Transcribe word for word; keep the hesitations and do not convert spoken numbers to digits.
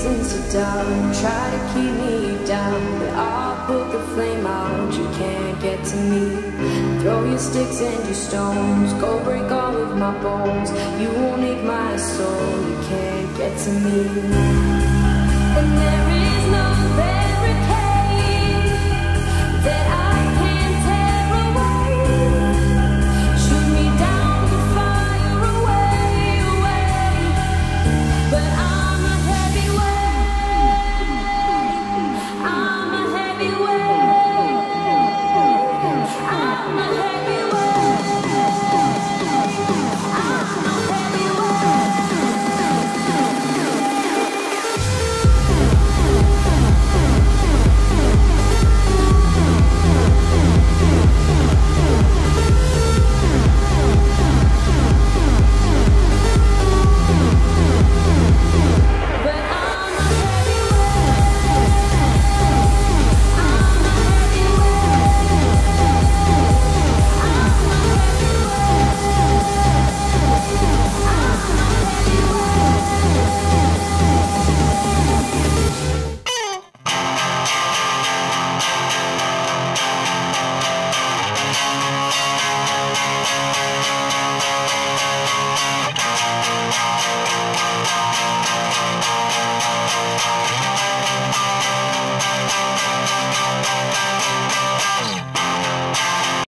reasons to doubt, try to keep me down, but I'll put the flame out. You can't get to me. Throw your sticks and your stones, go break all of my bones. You won't ache my soul, you can't get to me. And there is